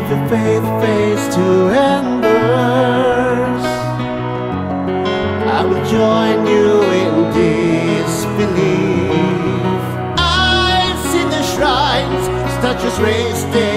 your faith fades to embers, I will join you in disbelief. I've seen the shrines, statues raised